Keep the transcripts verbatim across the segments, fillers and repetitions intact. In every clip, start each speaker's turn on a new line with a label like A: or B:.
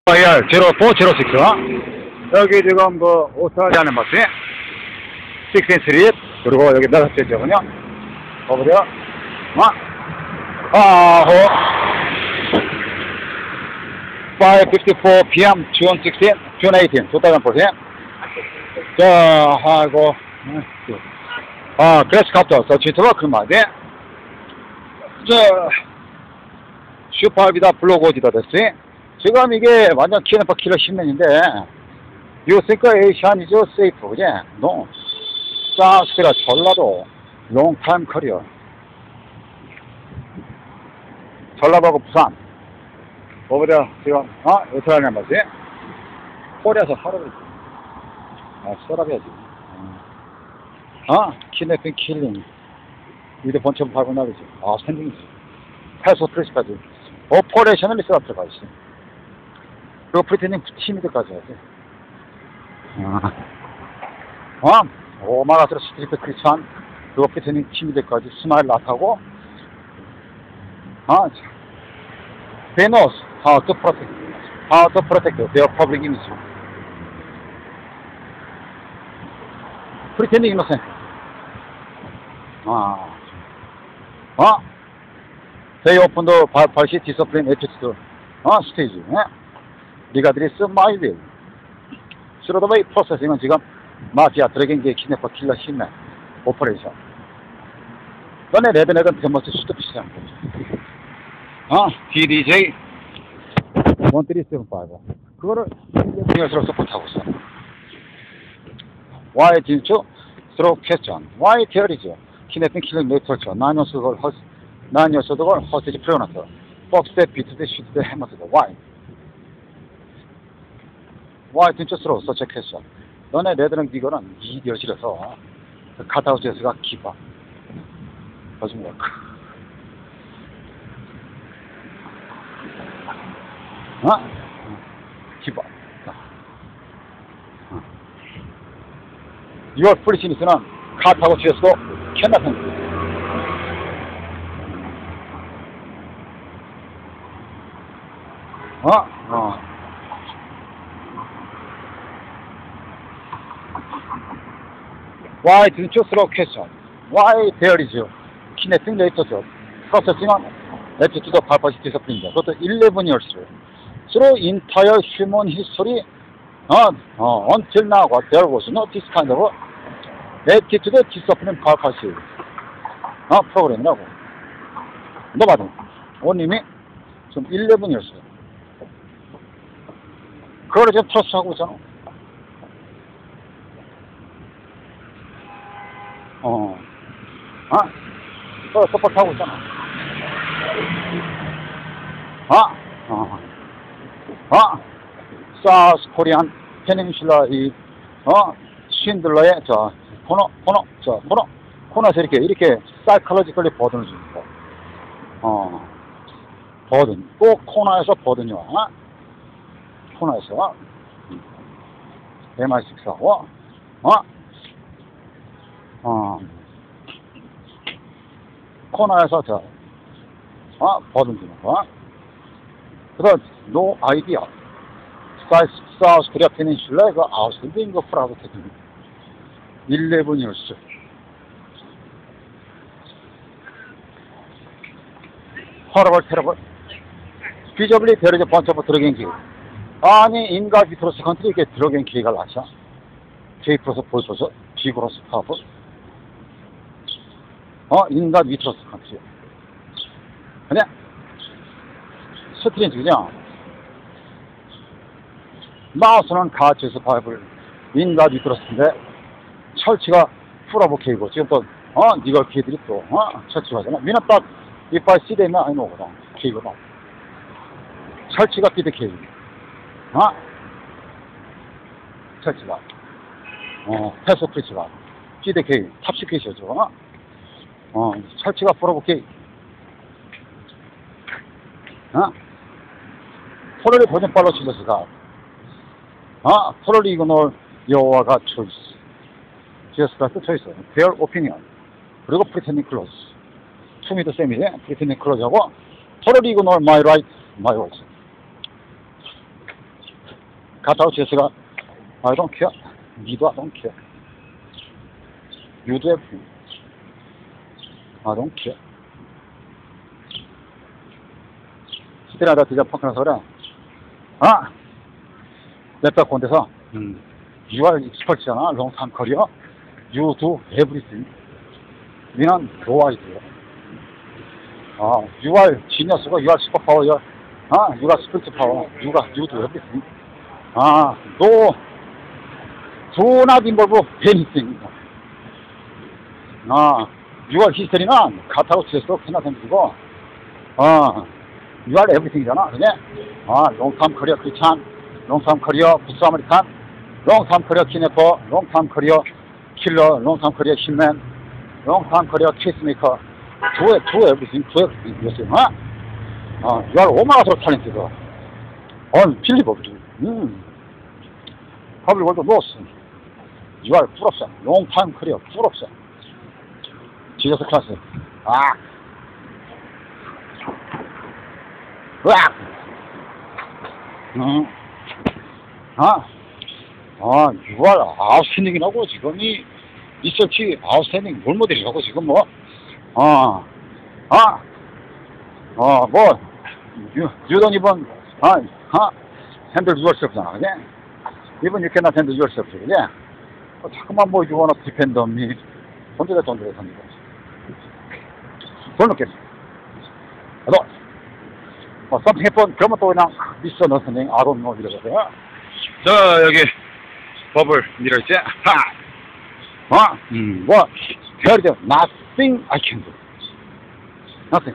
A: 아이알 제로포 제로식스. 여기 지금 그 오스트라리아는 버스 식스 스트리트, 그리고 여기 다섯 번째군요. 어보세요. 어? 아, 호. five fifty-four p m June sixteenth, June eighteenth, twenty fourteen. 자, 아이고. 아, 그래서 갑자기 서치트가 그 말이야. 자, 슈퍼비다 블로그지다 됐지. 지금 이게 완전 키네파 킬러 십년인데, You think Asian is safe, 그지? No. 사우스코리아 전라도, long time career. 전라도하고 부산. 뭐보다 지금, 어? 오스트라리아 말이지? 코리아에서 하루를, 아, 썰어야지. 어? 키네핑 킬링. 위드 번처럼 밟은 날이지. 아, 생긴지. 패스 프레스까지. 오퍼레이션을 있어 들어가 있어. 그리고 프리테닝 팀이들까지 해야 돼. 어? 오마라스로 스트리트 크리스찬, 그리고 프리테닝 팀이들까지 스마일 나타고, 어? They knows how to protect, how to protect their public image. 프리테닝 이노센트. 아, 어? They open the partial discipline attitude, 어? 스테이지. 리가드리스 마이빌. 스로더웨이 프로세싱은 지금 마피아 드래곤계 키네퍼 킬러 힘내 오퍼레이션. 너네 레드넥은 데모스 슈트피시한 거지. 어? 디디제이 일삼칠오. 그거를 중요스로 서포트하고 있어. Why didn't you throw question? Why theory죠? 키네핑 킬링 네트워크. 나뉘어서도 헐, 나뉘어서도 걸 허스지 프레오나터. 박스대 비트대 슈트대 해머스대. Why? Why didn't you throw such a question? 너네 레드는 이거는 이디어실에서 카타우스에서가 기바 doesn't work. 어? 기바. Your 프리시니스는 카타우스에서도 캐나탄. 어? 어. Why didn't you throw question? Why there is kinetic later processing on attitude of purpose discipline. 그것도 eleven years through entire human history, uh, uh, until now there was no this kind of attitude discipline purpose 어, 프로그램이라고. 너 봐도 원님이 지금 eleven years 그걸 지금 트러스하고 있잖아. 어, 아, 또 서포트하고 있잖아. 아, 어, 아, 사우스 코리안 페닌슐라 이, 어, 신들러의 저 코너, 코너, 저 코너, 코너에서 이렇게 이렇게 사이클로지컬리 버든을 줍니다. 어, 버든, 꼭 코너에서 버든이 와. 코너에서 엠아이 식스하고, 어. 어, 코너에서 저, 어, 버든 주는 거. 그래서, no idea. 사우스 코리아 페닌슐라의 그 아웃스탠딩 그 프라우드 테크닉. eleven years. horrible, terrible. feasibly there is a bunch of drug and kill. 아니, 인가 비트로스 컨트리 이게 드러그 앤 킬가 나죠. J 플러스 보여줘서, G 플러스 파워. 어, 인간 위트러스 컨트리. 그냥, 스트린지, 그냥, 마우스는 가치에서 파이블, 인간 위트러스인데, 철치가 풀어보케이고, 지금 또, 어, 니가 걔들이 또, 어, 철치가 하잖아. 미나 딱, 이빨 시대면 아니 오거든. 케이거든. 철치가 끼드 케이. 어? 철치가. 어, 패스 프리치가. 끼드 케이. 탑시 케이시죠. 어? 어, 철치가 풀어볼게. 어? 포럴리 버전 팔로 치면서가. 어? 포럴리 이그놀 여호와가 초이스. 지어스 플러스 초이스. Their opinion. 그리고 프리텐딩 클로즈. 투미도 쌤이지. 프리텐딩 클로즈하고 포럴리 이그놀 my right, my voice. cut out chess가 I don't care. 니도 I don't care. You do everything. I don't care. 스테라다 디자 펑크나서 그래. 아! 랩다 꼰대서 음. You are expert잖아. long time career. You do everything. 니는 no idea. 아, you are genius가 you are super power. You are, 아, you are spirit power. You are, you do everything. 아, no. Do not involve anything. 아, you are history는 가타고 치에서 그냥 생기고, 아, you are everything이잖아. 그게? 아, long time career 크리스찬, long time career 부스 아메리칸, long time career 키네퍼, long time career 킬러, long time career hitman, long time career 케이스메이커. Do, do everything, do everything. 이랬어요. 어? 아, you are 오마가토로 탤런티드. unbelievable. 음. public world knows. You are full of them. long time career, full of them. 지저스 클래스. 아. 으악! 응. 아. 아, you are outstanding이라고 지금 이 리서치 outstanding 롤모델이라고 지금 뭐. 아. 아. 어, 뭐. You, you don't even, 아, 아. handle yourself잖아. 그게? Even you cannot handle yourself. 그게? 어, 자꾸만 뭐, you wanna depend on me. 던져대, 던져대, 던져대. 돈 넣겠어. 너, 뭐, something happen, 그러면 또 그냥, 미스터 너스닝, I don't know, 이러거든. 자, 여기, 버블, 밀어있지? 하! 어? 음, 뭐, there is nothing I can do. nothing.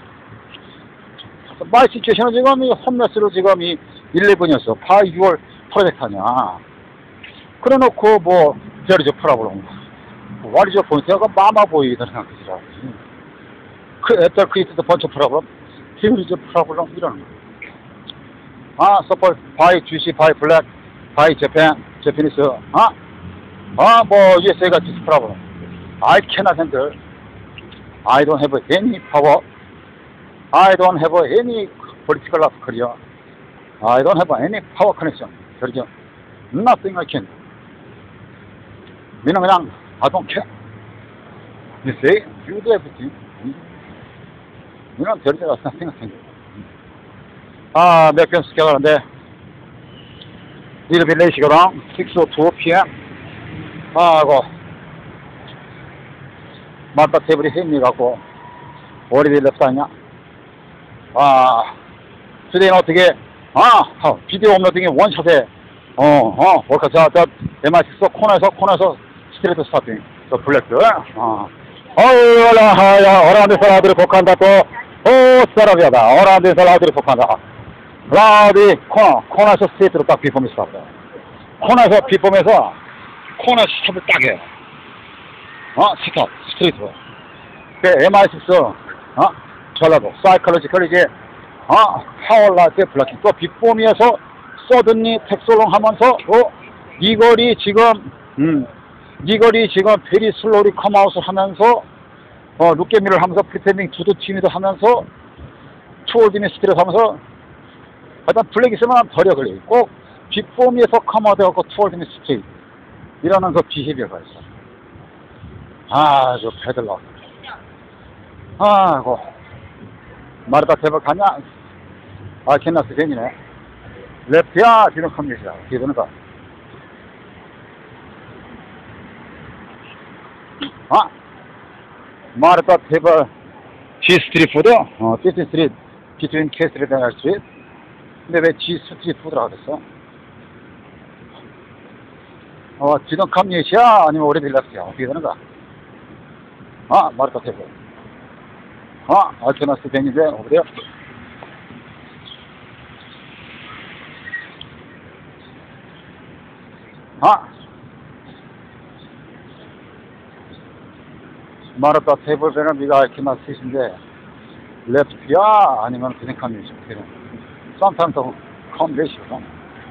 A: 마이 시츄에이션은 지금, 이 홈레스로 지금, 이, 일레븐이었어. 파 유월 프로젝트 하냐. 그래 놓고, 뭐, there is a problem. what is your point? 내가 마마보이다 생각하시라. At the create the bunch of problem, here is a problem 이러는 거야. 아, support by 주시, by black, by Japan, Japanese, 아, 아, 뭐 유에스에이가 this problem. I cannot handle. I don't have any power. I don't have any political career. I don't have any power connection. 그렇죠? Nothing I can. 그냥 그냥 I don't care. You say you do everything. 이런 별대가 생각한 거예요. 아, 몇 변 스케가는데, little bit late시거든. six oh two p.m. 아, 고 맞다 테이블이 햄이갖고, 오리비 랩사냐? 아, 주대는 어떻게, 아, 비디오 업로딩이 원샷에, 어, 어, 뭘까, 저, 저, 엠아이 식스 코너에서, 코너에서 스트레이트 스타팅, 저 블랙들, 아. 어우, 야, 어라운드 사람들이 복한다, 또, 오, 사람이야다. 어라운드 사람들이 복한다. 라디, 코너, 코너에서 스트레이트로 딱 비폼이 스타트. 코너에서 비폼에서, 코너 스탑을 딱 해. 어, 스탑, 스트레이트로. 그, 엠아이 식스, 어, 전라도, 사이클로지컬 이제, 어, 파워라이트 블락킹. 또 비폼에서, 서든니 텍솔롱 하면서, 어, 이거리 지금, 음, 이거리 지금 베리 슬로리 컴아웃을 하면서 어 룩게미를 하면서 프리텐딩 두두 팀이도 하면서 투올디미 스트레스 하면서 일단 블랙 있으면 덜려 걸려. 꼭 빅폼에서 컴아웃해갖고 투올디미 스트레이트 이라는 그 비헤비어가 있어. 아, 저 패들러. 아이고 마르다 대박 가냐? 아, 캔나스 괜이네. 레프트야 지금 컴퓨터야. 기도는 거. 아, 마르타 테이블 G 스트리트 푸드? 어, G 스트리트, between K 스트리트 and R 스트리트. 근데 왜 G 스트리트 푸드라고 그랬어? 어, 지금 컴퓨터야? 아니면 오래 빌렸어요? 어떻게 되는가? 아, 마르타 테이블. 아, 알테나스 벤인데, 어디요? 아, 마르타 테이블 배는 네가 알키나 쓰신데 레프트야 아니면 그냥 컴퓨터 그냥 sometimes the combination.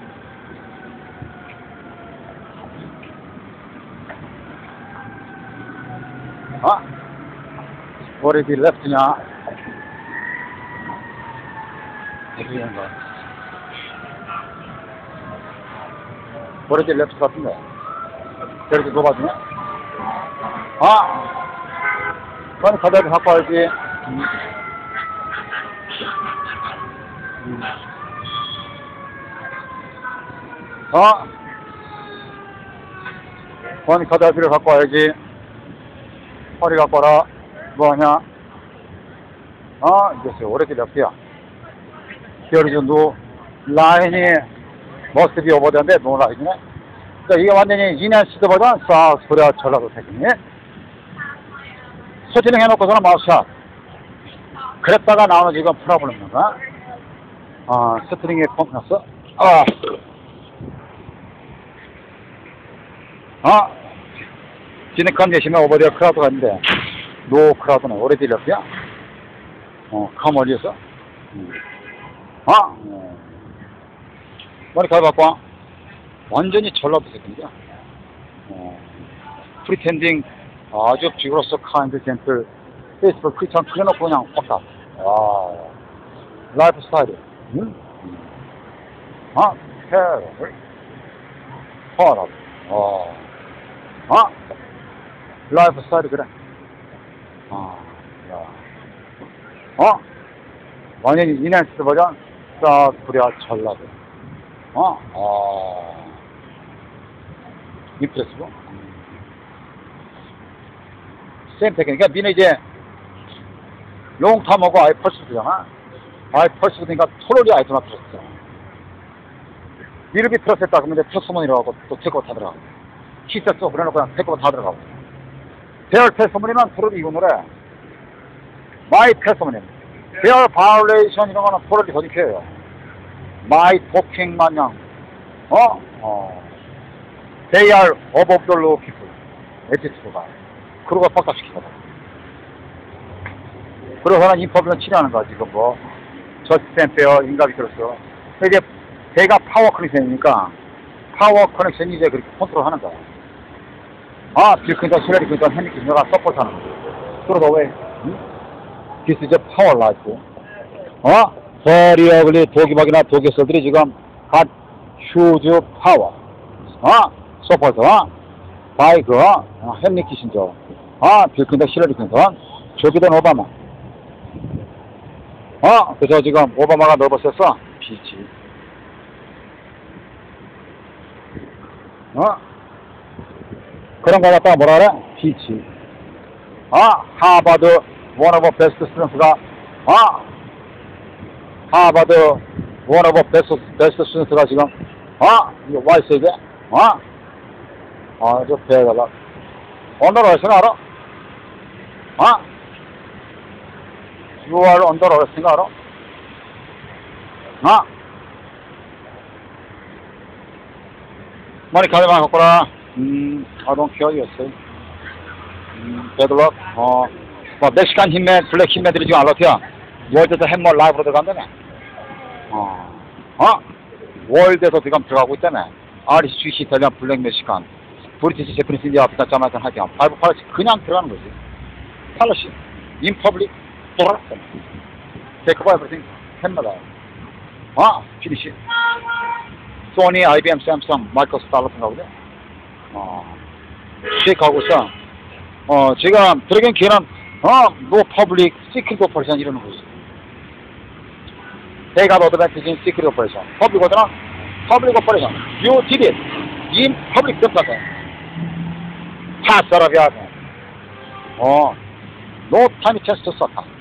A: 아, already left냐? 어떻게 하는 거야? 오렌지 랩스 같은데. 저렇게 녹아주네. 아! 그건 가자기 갖고 와야지. 음. 음. 어? 그건 가자기를 갖고 와야지. 허리 갖고 와라. 뭐하냐? 어? 이제 오렌지 랩스야. Here is no line must be over there. No line. 그러니까 이게 완전히 이년 시드 버전 사우스 코리아 전라도 테크닉. 소진행 해놓고서는 마우스샷. 그랬다가 나오는 지금 프로블럼인가? 아, 스트링에 펑크 났어? 아. 아. 지는 컨디션에 오버디어 크라우드가 있는데, 노 크라우드는 오래디 랩이야? 어, 카머리에서? 음. 아! 어. 머리 가져갖고 와. 완전히 전라도 새끼인데. 어. 프리텐딩, 아주 비그러스 카인드 젠틀, 페이스북 크리스찬 그려놓고 그냥 꽉 다. 와. 라이프 스타일이. 응? 아, 테러를. 허라. 어. 아! 라이프 스타일이 그래. 아, 야. 어? 완전히 이낸스 버전, 사우스 코리아 전라도. 어? 아. 임프레스고? 음. 쌤 테크닉. 그러니까 니네 이제, 롱탐하고 아이 펄스잖아. 아이 펄스니까 토롤이 아이트나 틀었어. 미르비 틀었었다. 그러면 이제 테스모니로 하고 또 테크고 다 들어가고. 키스했어. 그래놓고 그냥 테크고 다 들어가고. 대열 테스모니는 토롤이 이거 노래. 마이 테스모니. 대열 바울레이션 이런 거는 토롤이 거짓해요. 마이 토킹 마냥. 어? 어. They are above the law people. 에티튜드가. 그러고 박살시키거든. 그러고는 인퍼블은 치료하는 거야, 지금 뭐. 저스템페어, 인가비 들었어. 이제, 걔가 파워 커넥션이니까, 파워 커넥션이 이제 그렇게 컨트롤 하는 거야. 아, 빌 클린턴, 힐러리 클린턴, 헨리 키신저가 서포트 하는 거야. 그러고 왜, 응? This is a power life. 어? Very ugly 도기박이나 도기설들이 지금, got huge power. 어? 서포트, 어? 바이크, 어? 헨리 키신저. 아, 빌 클린턴, 힐러리 클린턴, 조 비덴 오바마. 어? 그래서 지금 오바마가 넓었었어? 비치. 어? 그런 거 갖다가 뭐라 그래? 비치. 어? 하버드 원 오브 베스트 스튜던트가 어? 하버드 원 오브 베스트, 베스트 스튜던트가 지금 어? 이거 와 있어 이게? 어? 아, 저 배에다가 언더로 생각 알아? 어? You are under arrest 생각 알아? 어? 머리 가져만 갖고 라. 음, I don't care, you say. 음, bad luck. 어, 뭐, 멕시칸 힘맨, 블랙 힘맨들이 지금 알라트야. 월드에서 햄머 라이브로 들어간다며. 어, 어? 월드에서 지금 들어가고 있다며. 아리스, 주시, 이탈리안, 블랙, 멕시칸, 브리티시, 제프니스, 인디아, 아프리카, 자마이칸, 하기함. 파이브 팔러시 그냥 들어가는 거지. 팔러시. 인 퍼블릭, 돌아갔어. 테이크 바 에브리띵, 햄머다. 어? 피니시. 소니, 아이비엠, 샘성, 마이크로스, 달러튼가 보네. 어, 쉐이크하고 있어. 어, 지금 들어간 기회는, 어, 노 퍼블릭, 시크릿 오퍼레이션 이러는 거지. They got advantage in secret operation. 퍼블릭 오더라? 퍼블릭 오퍼레이션. You did it. In public sector. 다 사람이야. 어, no time test to stop.